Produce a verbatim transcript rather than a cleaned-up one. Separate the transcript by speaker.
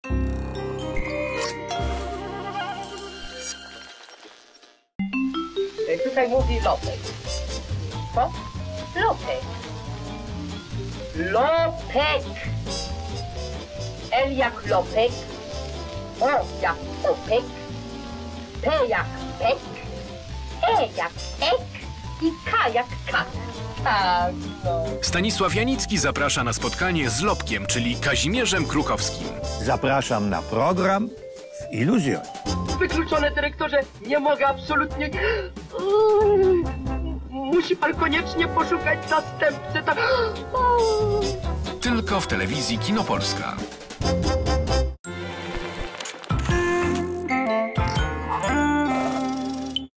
Speaker 1: Tutaj mówi Lopek. Co? Lopek. Lopek. L jak Lopek. O jak Opek. P jak Pek. E jak Ek. I K jak Kat. Tak, no.
Speaker 2: Stanisław Janicki zaprasza na spotkanie z Lopkiem, czyli Kazimierzem Krukowskim.
Speaker 3: Zapraszam na program w Iluzjon.
Speaker 1: Wykluczone, dyrektorze, nie mogę absolutnie... Musi pan koniecznie poszukać zastępcy, tak...
Speaker 2: Tylko w telewizji Kinopolska.